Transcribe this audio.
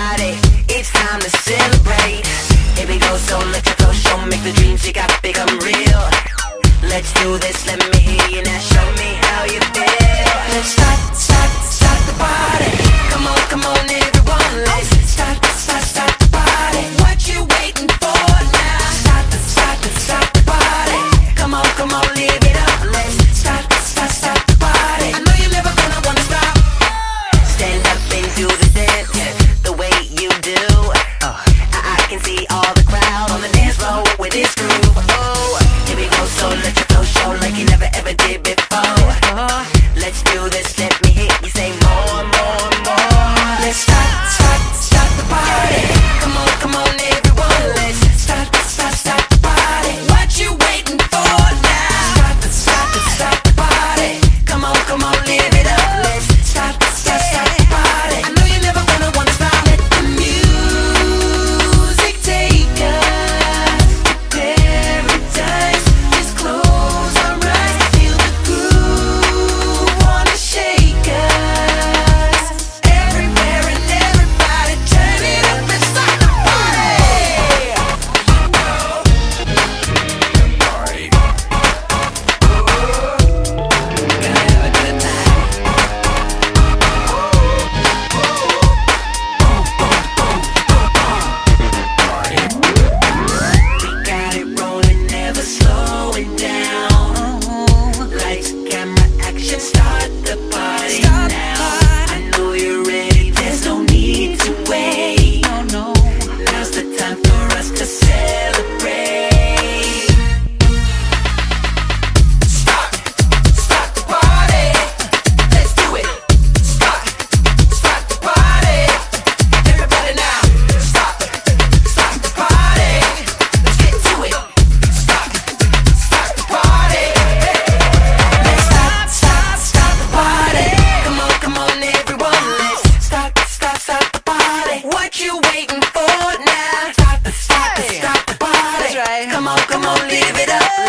party. It's time to celebrate. Here we go, so let your flow show. Make the dreams you got become real. Let's do this, let me hear you now. Show me how you feel. Let's start the party. Come on, everyone. Let's start the party. What you waiting for now? Start the party. Come on, live it up. Let's start the party. I know you're never gonna wanna stop. Stand up and do the dance the way you do. I can see all the crowd on the dance floor with this groove. Oh, here we go, so let your flow show like you never ever did before. Let's do this, let me hear you say more. Let's start the party. Come on, everyone. Let's start the party. What you waiting for now? Start the party. Come on, live it up. Let's start the party. I know you're never gonna wanna stop. Let the music take us to paradise. Just close our eyes, feel the groove, wanna shake us. Everywhere and everybody, turn it up and start the party. Gonna have a good time. We got it rolling, never slowing down. Lights, camera, action, start the party now. I know you're ready, there's no need to wait. Now's the time for us to celebrate. Start the party. Let's do it. Start the party. Everybody now. Start the party. Let's get to it. Start the party. Let's start the party. Come on, everyone. Let's start the party. What you waiting for now? Start the party. That's right. Come on, live it up.